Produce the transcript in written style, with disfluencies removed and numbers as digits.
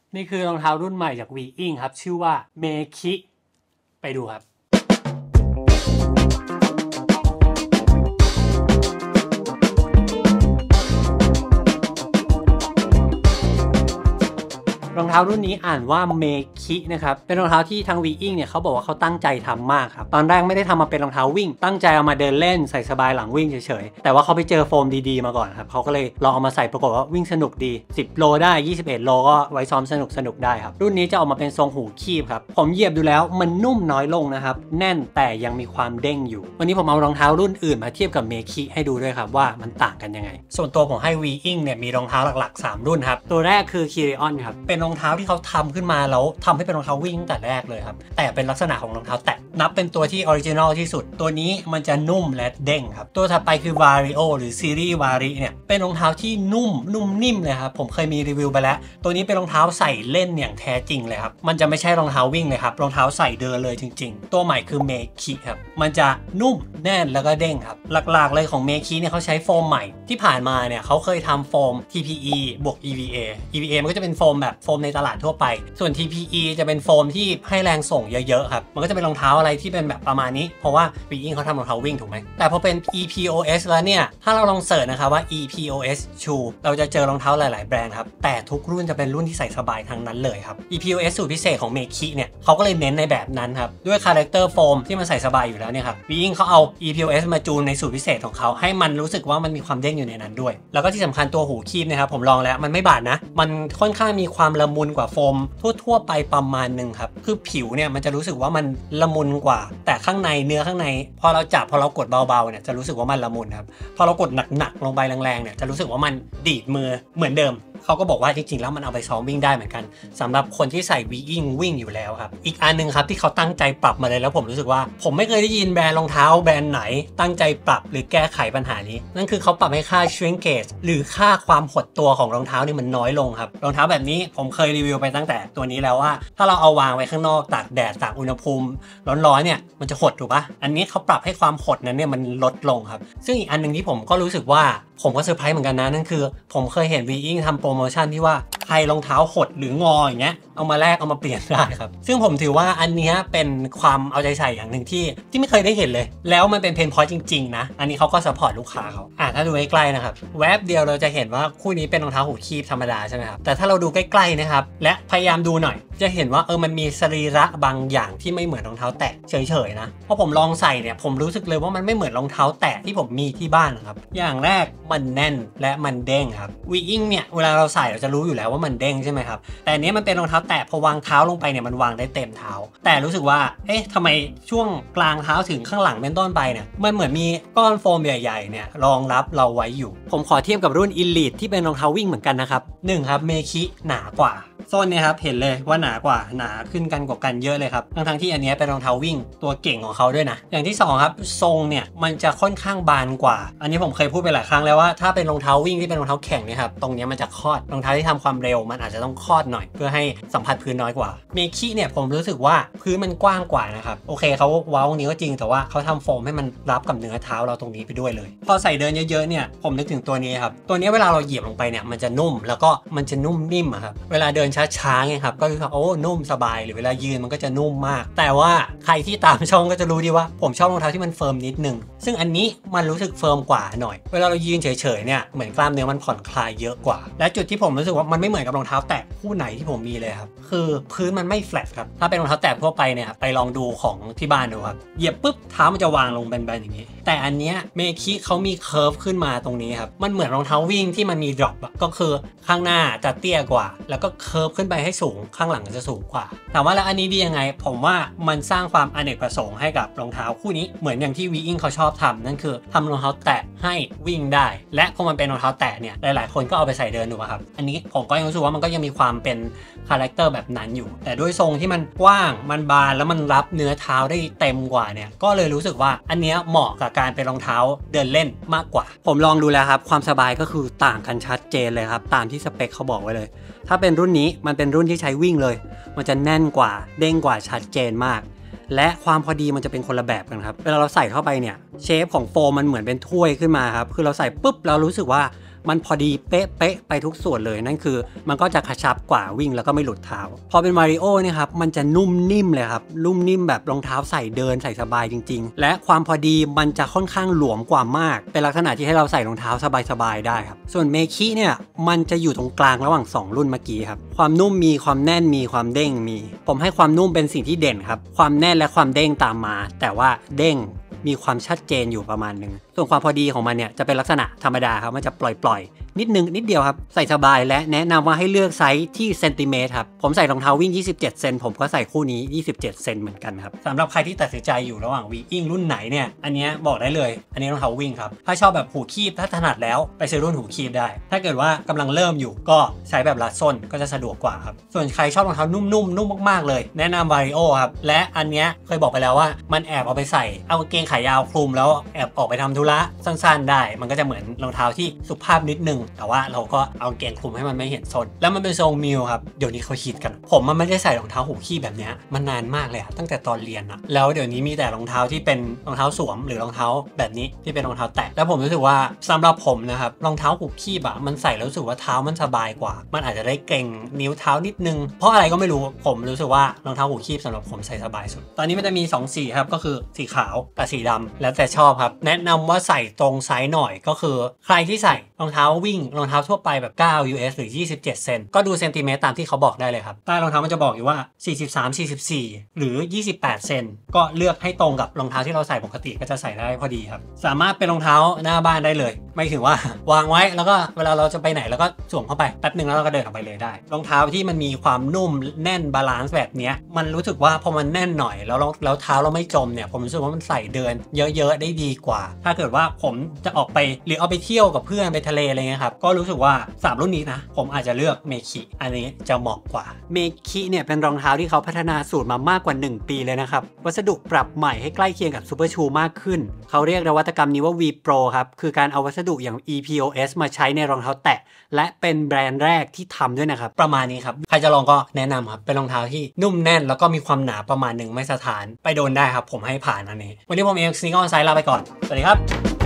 นี่คือรองเท้ารุ่นใหม่จาก Weing ครับชื่อว่าเมคิไปดูครับรองเท้ารุ่นนี้อ่านว่าเมคินะครับเป็นรองเท้าที่ทาง Weing เนี่ยเขาบอกว่าเขาตั้งใจทำมากครับตอนแรกไม่ได้ทำมาเป็นรองเท้าวิ่งตั้งใจเอามาเดินเล่นใส่สบายหลังวิ่งเฉยๆแต่ว่าเขาไปเจอโฟมดีๆมาก่อนครับเขาก็เลยลองเอามาใส่ปรากฏว่าวิ่งสนุกดี10 โลได้21 โลก็ไว้ซ้อมสนุกได้ครับรุ่นนี้จะออกมาเป็นทรงหูคีบครับผมเหยียบดูแล้วมันนุ่มน้อยลงนะครับแน่นแต่ยังมีความเด้งอยู่วันนี้ผมเอารองเท้ารุ่นอื่นมาเทียบกับเมคิให้ดูด้วยครับว่ามันต่างกันยังไงส่วนตัวผมให้ Weing เนี่ยมีรองเท้าหลักๆ3รุ่นครับตัวแรกคือ Kirion ครับเป็นรองเท้าที่เขาทำขึ้นมาแล้วทำให้เป็นรองเท้าวิ่งแต่แรกเลยครับแต่เป็นลักษณะของรองเท้าแตะนับเป็นตัวที่ออริจินอลที่สุดตัวนี้มันจะนุ่มและเด้งครับตัวถัดไปคือ Vario หรือซีรีส์ Vari เนี่ยเป็นรองเท้าที่นุ่มนิ่มเลยครับผมเคยมีรีวิวไปแล้วตัวนี้เป็นรองเท้าใส่เล่นอย่างแท้จริงเลยครับมันจะไม่ใช่รองเท้าวิ่งเลยครับรองเท้าใส่เดินเลยจริงๆตัวใหม่คือเมคิครับมันจะนุ่มแน่นแล้วก็เด้งครับหลักๆเลยของเมคิเนี่ยเขาใช้โฟมใหม่ที่ผ่านมาเนี่ยเขาเคยทำโฟม TPE บวก EVA มันก็จะเป็นโฟมแบบโฟมในตลาดทั่วไปส่วน TPE จะเป็นโฟมที่ให้แรงส่งเยอะๆครับมันก็จะเป็นรองเท้าอะไรที่เป็นแบบประมาณนี้เพราะว่า Weing เขาทำรองเท้าวิ่งถูกไหมแต่พอเป็น EPOS แล้วเนี่ยถ้าเราลองเสิร์ชนะครับว่า EPOS shoe เราจะเจอรองเท้าหลายๆแบรนด์ครับแต่ทุกรุ่นจะเป็นรุ่นที่ใส่สบายทั้งนั้นเลยครับ EPOS สูตรพิเศษของเมคิเนี่ยเขาก็เลยเน้นในแบบนั้นครับด้วยคาแรคเตอร์โฟมที่มันใส่สบายอยู่แล้วเนี่ยครับ Weing เขาเอา EPOS มาจูนในสูตรพิเศษของเขาให้มันรู้สึกว่ามันมีความเด้งอยู่ในนั้นด้วยแล้วก็ที่สำคัญตัวหูคีบนะครับผมลองแล้วมันไม่บาดนะมันค่อนข้างมีความละมุนกว่าโฟมทั่วไปประมาณนึงครับคือผิวเนี่ยมันจะรู้สึกว่ามันละมุนกว่าแต่ข้างในเนื้อข้างในพอเราจับพอเรากดเบาๆเนี่ยจะรู้สึกว่ามันละมุนครับพอเรากดหนักๆลงไปแรงๆเนี่ยจะรู้สึกว่ามันดีดมือเหมือนเดิมเขาก็บอกว่าจริงๆแล้วมันเอาไปซ้อมวิ่งได้เหมือนกันสำหรับคนที่ใส่ Weing วิ่งอยู่แล้วครับอีกอันนึงครับที่เขาตั้งใจปรับมาเลยแล้วผมรู้สึกว่าผมไม่เคยได้ยินแบรนด์รองเท้าแบรนด์ไหนตั้งใจปรับหรือแก้ไขปัญหานี้นั่นคือเขาปรับให้ค่า shrinkage หรือค่าความหดตัวของรองเท้านี่มันน้อยลงครับรองเท้าแบบนี้ผมเคยรีวิวไปตั้งแต่ตัวนี้แล้วว่าถ้าเราเอาวางไว้ข้างนอกตากแดดตากอุณหภูมิร้อนๆเนี่ยมันจะหดถูกปะอันนี้เขาปรับให้ความหดนั้นเนี่ยมันลดลงครับซึ่งอีกอันนึงที่ผมก็รู้สึกว่าผมก็เซอร์ไพรส์เหมือนกันนะนั่นคือผมเคยเห็น Weing ทำโปรโมชั่นที่ว่าใครรองเท้าหดหรืองออย่างเงี้ยเอามาแลกเอามาเปลี่ยนได้ครับซึ่งผมถือว่าอันนี้เป็นความเอาใจใส่อย่างหนึ่งที่ไม่เคยได้เห็นเลยแล้วมันเป็นเพนพอยต์จริงๆนะอันนี้เขาก็ซัพพอร์ตลูกค้าเขาถ้าดูใกล้ๆนะครับแวบเดียวเราจะเห็นว่าคู่นี้เป็นรองเท้าหูคีบธรรมดาใช่ไหมครับแต่ถ้าเราดูใกล้ๆนะครับและพยายามดูหน่อยจะเห็นว่ามันมีสรีระบางอย่างที่ไม่เหมือนรองเท้าแตะเฉยๆนะเพราะผมลองใส่เนี่ยผมรู้สึกเลยว่ามันไม่เหมือนรองเท้าแตะที่ผมมีที่บ้านครับอย่างแรกมันแน่นและมันเด้งครับ Weing เนี่ยเวลาเราใส่เราจะรู้อยู่แล้วว่ามันเด้งใช่ไหมครับแต่อันนี้มันเป็นรองเท้าแตะพอวางเท้าลงไปเนี่ยมันวางได้เต็มเท้าแต่รู้สึกว่าทำไมช่วงกลางเท้าถึงข้างหลังเป็นต้นไปเนี่ยมันเหมือนมีก้อนโฟมใหญ่ๆเนี่ยรองรับเราไว้อยู่ผมขอเทียบกับรุ่น Elite ที่เป็นรองเท้าวิ่งเหมือนกันนะครับ1ครับเมคิหนากว่าโซนเนี่ยครับเห็นเลยว่าหนากว่าหนาขึ้นกันกว่ากันเยอะเลยครับทั้งที่อันนี้เป็นรองเท้าวิ่งตัวเก่งของเขาด้วยนะอย่างที่2ครับทรงเนี่ยมันจะค่อนข้างบานกว่าอันนี้ผมเคยพูดไปหลายครั้งแล้วว่าถ้าเป็นรองเท้าวิ่งที่เป็นรองเท้าแข่งเนี่ยครับตรงนี้มันจะคอดรองเท้าที่ทำความเร็วมันอาจจะต้องคอดหน่อยเพื่อให้สัมผัสพื้นน้อยกว่าเมคิเนี่ยผมรู้สึกว่าพื้นมันกว้างกว่านะครับโอเคเขาเว้าตรงนี้ก็จริงแต่ว่าเขาทำโฟมให้มันรับกับเนื้อเท้าเราตรงนี้ไปด้วยเลยพอใส่เดินเยอะๆเนี่ยผมนึกถึงตัวนี้ครับตัวนี้เวลาเราเหยียบลงไปเนี่ยมันจะนุ่มแล้วก็มันจะนุ่มนิ่มครับเวลาเดินช้าๆไงครับก็คือนุ่มสบายหรือเวลายืนมันก็จะนุ่มมากแต่ว่าใครที่ตามช่องก็จะรู้ดีว่าผมชอบรองเท้าที่มันเฟิร์มนิดนึงซึ่งอันนี้มันรู้สึกเฟิร์มกว่าหน่อยเวลาเรายืนเฉยๆเนี่ยเหมือนกล้ามเนื้อมันผ่อนคลายเยอะกว่าและจุดที่ผมรู้สึกว่ามันไม่เหมือนกับรองเท้าแตะคู่ไหนที่ผมมีเลยครับคือพื้นมันไม่แฟลตครับถ้าเป็นรองเท้าแตะทั่วไปเนี่ยไปลองดูของที่บ้านดูครับเหยียบปุ๊บเท้ามันจะวางลงแบนๆอย่างนี้แต่อันเนี้ยเมคิเขามีเคิร์ฟขึ้นมาตรงนี้ครับมันเหมือนรองเท้าวิ่งที่มันมีดรอปก็คือข้างหน้าจะเตี้ยกว่าแล้วก็เคิร์ฟขึ้นไปให้สูงข้างหลังจะสูงกว่าแต่ว่าแล้วอันนี้ดียังไงผมว่ามันสร้างความอเนกประสงค์ให้กับรองเท้าคู่นี้เหมือนอย่างที่ Weing เขาชอบทำนั่นคือทำรองเท้าแตะให้วิ่งได้และพอมันเป็นรองเท้าแตะเนี่ยหลายๆคนก็เอาไปใส่เดินดูครับอันนี้ผมก็ยังรู้สึกว่ามันก็ยังมีความเป็นคาแรคเตอร์แบบนั้นอยู่แต่ด้วยทรงที่มันกว้างมันบานแล้วมันรับเนื้อเท้าได้เต็มกว่าเนี่ยก็เลยรู้สึกว่าอันนี้เหมาะกับการเป็นรองเท้าเดินเล่นมากกว่าผมลองดูแล้วครับความสบายก็คือต่างกันชัดเจนเลยครับตามที่สเปคเขาบอกไว้เลยถ้าเป็นรุ่นนี้มันเป็นรุ่นที่ใช้วิ่งเลยมันจะแน่นกว่าเด้งกว่าชัดเจนมากและความพอดีมันจะเป็นคนละแบบกันครับเวลาเราใส่เข้าไปเนี่ยเชฟของโฟมมันเหมือนเป็นถ้วยขึ้นมาครับคือเราใส่ปุ๊บเรารู้สึกว่ามันพอดีเป๊ะไปทุกส่วนเลยนั่นคือมันก็จะกระชับกว่าวิ่งแล้วก็ไม่หลุดเท้าพอเป็นมาริโอเนี่ยครับมันจะนุ่มนิ่มเลยครับนุ่มนิ่มแบบรองเท้าใส่เดินใส่สบายจริงๆและความพอดีมันจะค่อนข้างหลวมกว่ามากเป็นลักษณะที่ให้เราใส่รองเท้าสบายๆได้ครับส่วนเมคิเนี่ยมันจะอยู่ตรงกลางระหว่าง2รุ่นเมื่อกี้ครับความนุ่มมีความแน่นมีความเด้งมีผมให้ความนุ่มเป็นสิ่งที่เด่นครับความแน่นและความเด้งตามมาแต่ว่าเด้งมีความชัดเจนอยู่ประมาณนึงส่วนความพอดีของมันเนี่ยจะเป็นลักษณะธรรมดาครับมันจะปล่อยนิดเดียวครับใส่สบายและแนะนำว่าให้เลือกไซส์ที่เซนติเมตรครับผมใส่รองเท้าวิ่ง27เซนผมก็ใส่คู่นี้27เซนเหมือนกันครับสำหรับใครที่ตัดสินใจอยู่ระหว่างวิ่งรุ่นไหนเนี่ยอันนี้บอกได้เลยอันนี้รองเท้าวิ่งครับถ้าชอบแบบหูคีบถ้าถนัดแล้วไปซื้อรุ่นหูคีบได้ถ้าเกิดว่ากำลังเริ่มอยู่ก็ใช้แบบรัดส้นก็จะสะดวกกว่าครับส่วนใครชอบรองเท้านุ่มมากๆเลยแนะนำ Vario ครับและอันนี้เคยบอกไปแล้วว่ามันแอบเอาไปใส่เอากางเกงขายาวคลุมแล้วแอบออกไปทำธุระสั้นๆได้มันก็จะเหมือนรองเท้าที่สุภาพนิดนึงแต่ว่าเราก็เอาเกงคลุมให้มันไม่เห็นส้นแล้วมันเป็นทรงมิวครับเดี๋ยวนี้เขาฮิตกันผมมันไม่ได้ใส่รองเท้าหูขี้แบบนี้มันนานมากเลยตั้งแต่ตอนเรียนอะแล้วเดี๋ยวนี้มีแต่รองเท้าที่เป็นรองเท้าสวมหรือรองเท้าแบบนี้ที่เป็นรองเท้าแตะแล้วผมรู้สึกว่าสำหรับผมนะครับรองเท้าหูขี้อะมันใส่แล้วรู้สึกว่าเท้ามันสบายกว่ามันอาจจะได้เกร็งนิ้วเท้านิดนึงเพราะอะไรก็ไม่รู้ผมรู้สึกว่ารองเท้าหูขี้สำหรับผมใส่สบายสุดตอนนี้มันจะมี2สีครับก็คือสีขาวกับสีดำแล้วแต่ชอบครับแนะนำว่าใส่ตรงไซส์หน่อยก็คือใครที่ใส่รองเท้าวิ่งรองเท้าทั่วไปแบบ9 US หรือ27เซนก็ดูเซนติเมตรตามที่เขาบอกได้เลยครับใต้รองเท้ามันจะบอกอยู่ว่า43 44หรือ28เซนก็เลือกให้ตรงกับรองเท้าที่เราใส่ปกติก็จะใส่ได้พอดีครับสามารถเป็นรองเท้าหน้าบ้านได้เลยไม่ถึงว่าวางไว้แล้วก็เวลาเราจะไปไหนแล้วก็สวมเข้าไปแป๊บนึงแล้วเราก็เดินออกไปเลยได้รองเท้าที่มันมีความนุ่มแน่นบาลานซ์แบบนี้มันรู้สึกว่าพอมันแน่นหน่อยแล้วเท้าเราไม่จมเนี่ยผมรู้สึกว่ามันใส่เดินเยอะๆได้ดีกว่าถ้าเกิดว่าผมจะออกไปหรือเอาไปเที่ยวกับเพื่อนไปทะเลอะไรเงี้ยครับก็รู้สึกว่า3รุ่นนี้นะผมอาจจะเลือกเมคิอันนี้จะเหมาะกว่าเมคิเนี่ยเป็นรองเท้าที่เขาพัฒนาสูตรมามากกว่า1 ปีเลยนะครับวัสดุปรับใหม่ให้ใกล้เคียงกับซูเปอร์ชูมากขึ้นเขาเรียกนวัตกรรมนี้ว่า V Pro ครับคือการเอาวัสดุอย่าง EPOS มาใช้ในรองเท้าแตะและเป็นแบรนด์แรกที่ทำด้วยนะครับประมาณนี้ครับใครจะลองก็แนะนำครับเป็นรองเท้าที่นุ่มแน่นแล้วก็มีความหนาประมาณหนึ่งไม่สะท้านไปโดนได้ครับผมให้ผ่านอันนี้วันนี้ผมเองสนิกเกอร์ไซด์ลาไปก่อนสวัสดีครับ